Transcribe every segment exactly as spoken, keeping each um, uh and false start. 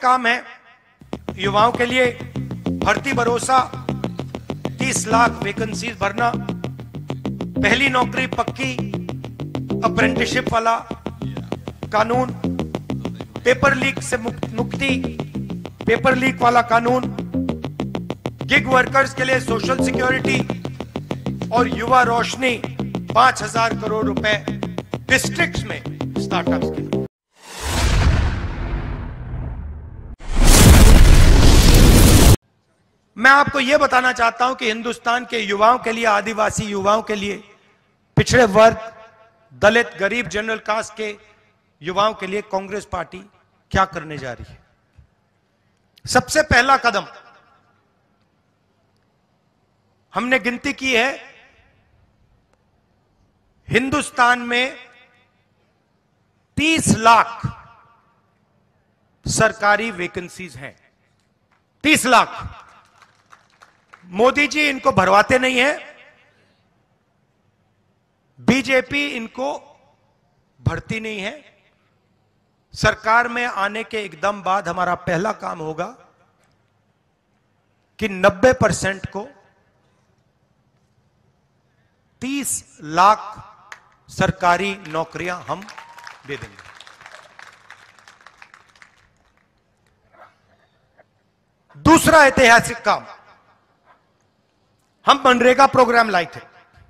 काम है युवाओं के लिए। भर्ती भरोसा तीस लाख वैकेंसीज भरना, पहली नौकरी पक्की, अप्रेंटिसशिप वाला कानून, पेपर लीक से मुक्ति, पेपर लीक वाला कानून, गिग वर्कर्स के लिए सोशल सिक्योरिटी और युवा रोशनी पांच हजार करोड़ रुपए डिस्ट्रिक्ट्स में स्टार्टअप्स के लिए। मैं आपको यह बताना चाहता हूं कि हिंदुस्तान के युवाओं के लिए, आदिवासी युवाओं के लिए, पिछड़े वर्ग, दलित, गरीब, जनरल कास्ट के युवाओं के लिए कांग्रेस पार्टी क्या करने जा रही है। सबसे पहला कदम हमने गिनती की है, हिंदुस्तान में तीस लाख सरकारी वैकेंसीज हैं। तीस लाख। मोदी जी इनको भरवाते नहीं है, बीजेपी इनको भरती नहीं है। सरकार में आने के एकदम बाद हमारा पहला काम होगा कि नब्बे परसेंट को तीस लाख सरकारी नौकरियां हम दे देंगे। दूसरा ऐतिहासिक काम, हम मनरेगा प्रोग्राम लाए थे,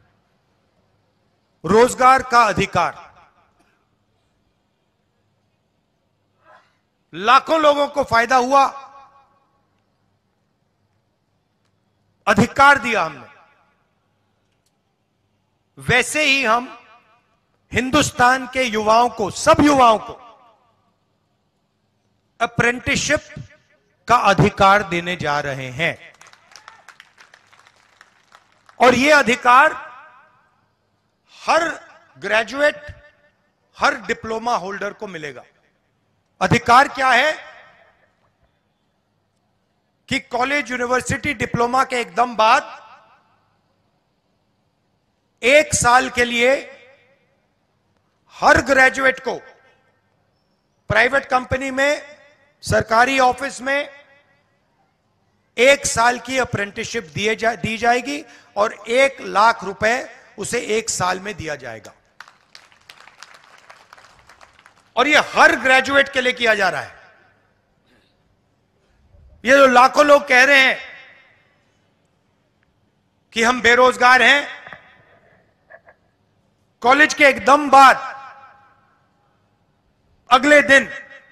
रोजगार का अधिकार। लाखों लोगों को फायदा हुआ, अधिकार दिया हमने। वैसे ही हम हिंदुस्तान के युवाओं को, सब युवाओं को अप्रेंटिसशिप का अधिकार देने जा रहे हैं। और यह अधिकार हर ग्रेजुएट, हर डिप्लोमा होल्डर को मिलेगा। अधिकार क्या है कि कॉलेज, यूनिवर्सिटी, डिप्लोमा के एकदम बाद एक साल के लिए हर ग्रेजुएट को प्राइवेट कंपनी में, सरकारी ऑफिस में एक साल की अप्रेंटिसशिप दिए जा, दी जाएगी और एक लाख रुपए उसे एक साल में दिया जाएगा। और यह हर ग्रेजुएट के लिए किया जा रहा है। ये जो लाखों लोग कह रहे हैं कि हम बेरोजगार हैं, कॉलेज के एकदम बाद अगले दिन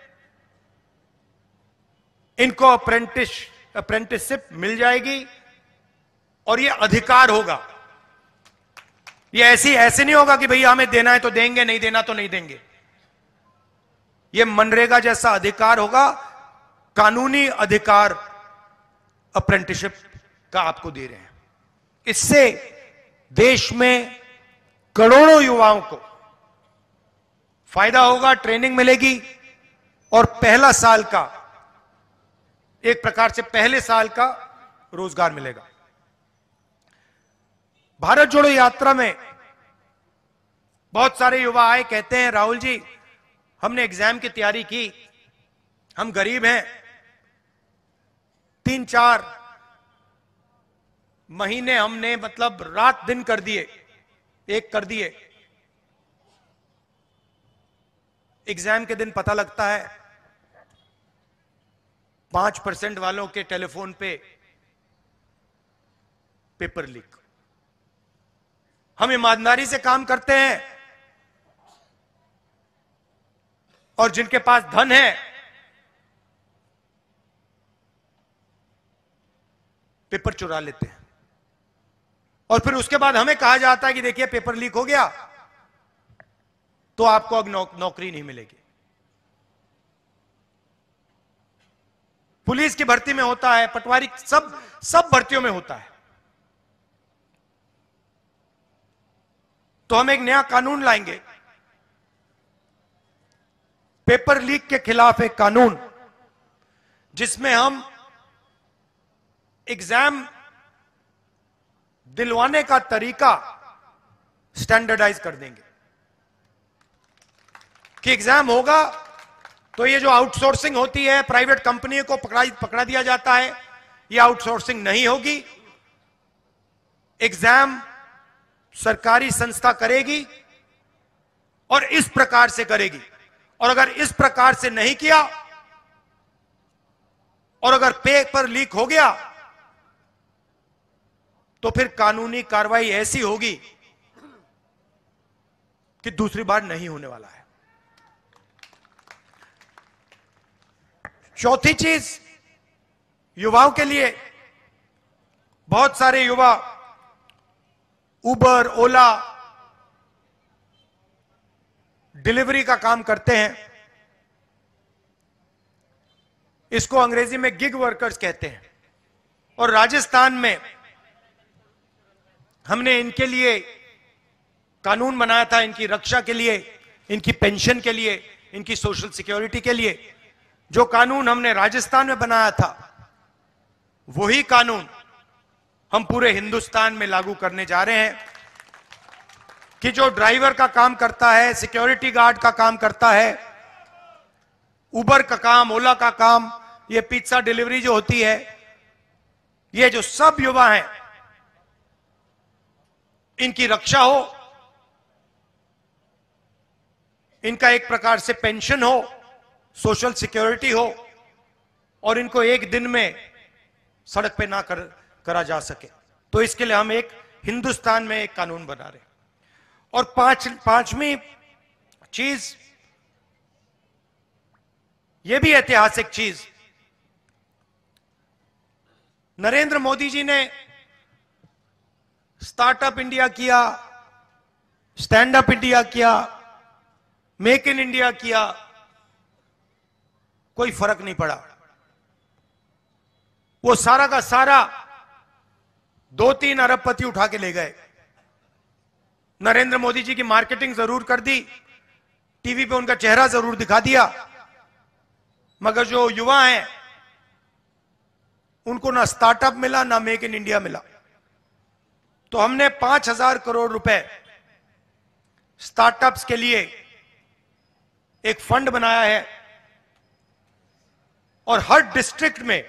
इनको अप्रेंटिस अप्रेंटिसशिप मिल जाएगी और यह अधिकार होगा। यह ऐसी ऐसे नहीं होगा कि भैया हमें देना है तो देंगे, नहीं देना तो नहीं देंगे। यह मनरेगा जैसा अधिकार होगा, कानूनी अधिकार अप्रेंटिसशिप का आपको दे रहे हैं। इससे देश में करोड़ों युवाओं को फायदा होगा, ट्रेनिंग मिलेगी और पहला साल का, एक प्रकार से पहले साल का रोजगार मिलेगा। भारत जोड़ो यात्रा में बहुत सारे युवा आए, कहते हैं राहुल जी हमने एग्जाम की तैयारी की, हम गरीब हैं, तीन चार महीने हमने मतलब रात दिन कर दिए, एक कर दिए। एग्जाम के दिन पता लगता है पांच परसेंट वालों के टेलीफोन पे पेपर लीक। हम ईमानदारी से काम करते हैं और जिनके पास धन है पेपर चुरा लेते हैं और फिर उसके बाद हमें कहा जाता है कि देखिए पेपर लीक हो गया तो आपको अब नौ, नौकरी नहीं मिलेगी। पुलिस की भर्ती में होता है, पटवारी, सब सब भर्तियों में होता है। तो हम एक नया कानून लाएंगे, पेपर लीक के खिलाफ एक कानून, जिसमें हम एग्जाम दिलवाने का तरीका स्टैंडर्डाइज कर देंगे कि एग्जाम होगा तो ये जो आउटसोर्सिंग होती है, प्राइवेट कंपनियों को पकड़ा पकड़ा दिया जाता है, ये आउटसोर्सिंग नहीं होगी। एग्जाम सरकारी संस्था करेगी और इस प्रकार से करेगी। और अगर इस प्रकार से नहीं किया और अगर पेपर लीक हो गया तो फिर कानूनी कार्रवाई ऐसी होगी कि दूसरी बार नहीं होने वाला है। चौथी चीज, युवाओं के लिए बहुत सारे युवा उबर, ओला, डिलीवरी का काम करते हैं। इसको अंग्रेजी में गिग वर्कर्स कहते हैं। और राजस्थान में हमने इनके लिए कानून बनाया था, इनकी रक्षा के लिए, इनकी पेंशन के लिए, इनकी सोशल सिक्योरिटी के लिए। जो कानून हमने राजस्थान में बनाया था वही कानून हम पूरे हिंदुस्तान में लागू करने जा रहे हैं कि जो ड्राइवर का काम करता है, सिक्योरिटी गार्ड का काम करता है, उबर का काम, ओला का काम, ये पिज्जा डिलीवरी जो होती है, ये जो सब युवा हैं, इनकी रक्षा हो, इनका एक प्रकार से पेंशन हो, सोशल सिक्योरिटी हो और इनको एक दिन में सड़क पे ना कर, करा जा सके। तो इसके लिए हम एक हिंदुस्तान में एक कानून बना रहे हैं। और पांच पांचवी चीज, यह भी ऐतिहासिक चीज, नरेंद्र मोदी जी ने स्टार्टअप इंडिया किया, स्टैंड अप इंडिया किया, मेक इन इंडिया किया, कोई फर्क नहीं पड़ा। वो सारा का सारा दो तीन अरबपति उठा के ले गए। नरेंद्र मोदी जी की मार्केटिंग जरूर कर दी, टीवी पे उनका चेहरा जरूर दिखा दिया, मगर जो युवा हैं उनको ना स्टार्टअप मिला, ना मेक इन इंडिया मिला। तो हमने पांच हजार करोड़ रुपए स्टार्टअप्स के लिए एक फंड बनाया है और हर डिस्ट्रिक्ट में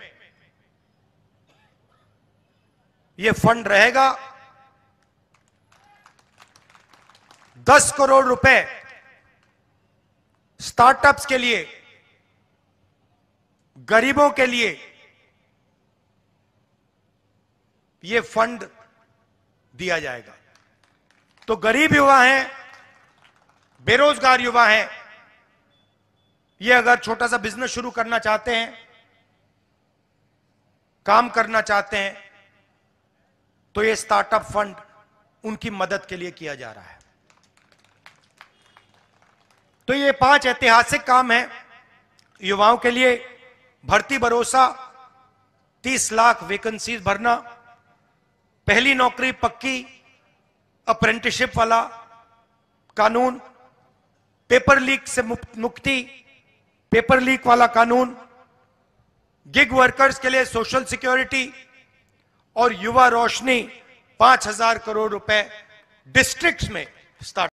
यह फंड रहेगा। दस करोड़ रुपए स्टार्टअप्स के लिए, गरीबों के लिए यह फंड दिया जाएगा। तो गरीब युवा हैं, बेरोजगार युवा हैं, ये अगर छोटा सा बिजनेस शुरू करना चाहते हैं, काम करना चाहते हैं, तो ये स्टार्टअप फंड उनकी मदद के लिए किया जा रहा है। तो ये पांच ऐतिहासिक काम हैं युवाओं के लिए। भर्ती भरोसा, तीस लाख वैकेंसीज भरना, पहली नौकरी पक्की, अप्रेंटिसशिप वाला कानून, पेपर लीक से मुक्ति, पेपर लीक वाला कानून, गिग वर्कर्स के लिए सोशल सिक्योरिटी और युवा रोशनी, पांच हजार करोड़ रुपए डिस्ट्रिक्ट्स में स्टार्ट